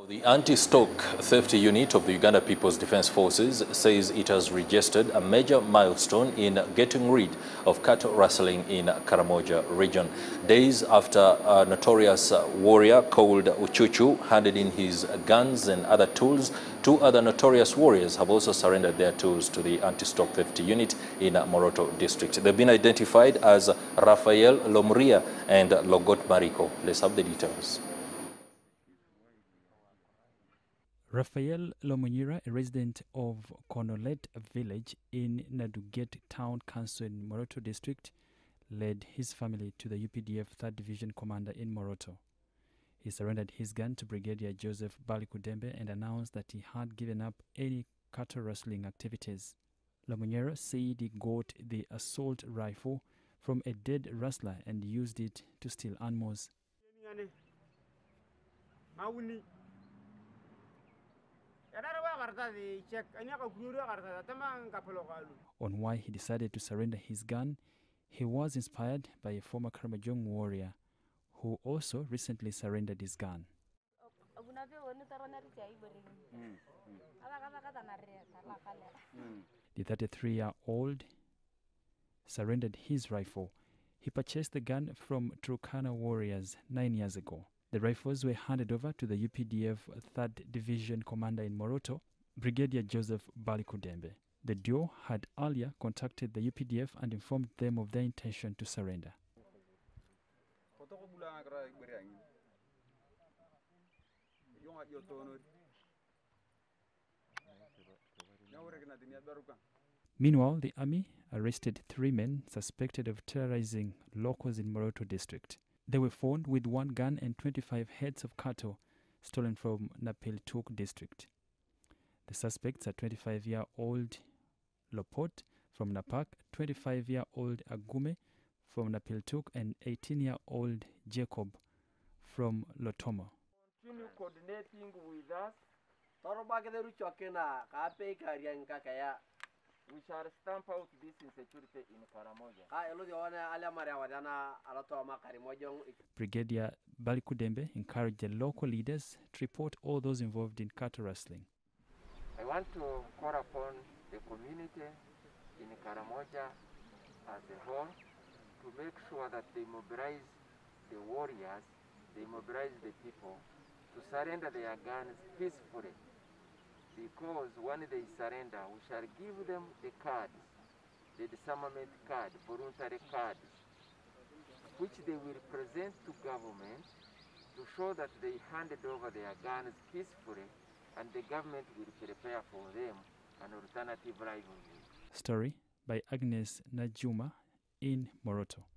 The Anti-Stock Theft Unit of the Uganda People's Defence Forces says it has registered a major milestone in getting rid of cattle rustling in Karamoja region. Days after a notorious warrior called Uchuchu handed in his guns and other tools, two other notorious warriors have also surrendered their tools to the Anti-Stock Theft Unit in Moroto district. They've been identified as Rafael Lomria and Logot Mariko. Let's have the details. Rafael Lomunyira, a resident of Konolet village in Naduget Town Council in Moroto district, led his family to the UPDF 3rd Division commander in Moroto. He surrendered his gun to Brigadier Joseph Balikudembe and announced that he had given up any cattle rustling activities. Lomunyira said he got the assault rifle from a dead rustler and used it to steal animals. On why he decided to surrender his gun, he was inspired by a former Karamojong warrior who also recently surrendered his gun. The 33-year-old surrendered his rifle. He purchased the gun from Turkana warriors 9 years ago. The rifles were handed over to the UPDF 3rd Division commander in Moroto, Brigadier Joseph Balikudembe. The duo had earlier contacted the UPDF and informed them of their intention to surrender. Meanwhile, the army arrested 3 men suspected of terrorizing locals in Moroto district. They were found with 1 gun and 25 heads of cattle stolen from Napiltuk district. The suspects are 25-year-old Lopot from Napak, 25-year-old Agume from Napiltuk, and 18-year-old Jacob from Lotomo. Continue coordinating with us. We shall stamp out this insecurity in Karamoja. Brigadier Balikudembe encouraged the local leaders to report all those involved in cattle rustling. I want to call upon the community in Karamoja as a whole to make sure that they mobilize the warriors, they mobilize the people to surrender their guns peacefully. Because when they surrender, we shall give them the cards, the disarmament card, voluntary cards, which they will present to government to show that they handed over their guns peacefully, and the government will prepare for them an alternative livelihood. Story by Agnes Najuma in Moroto.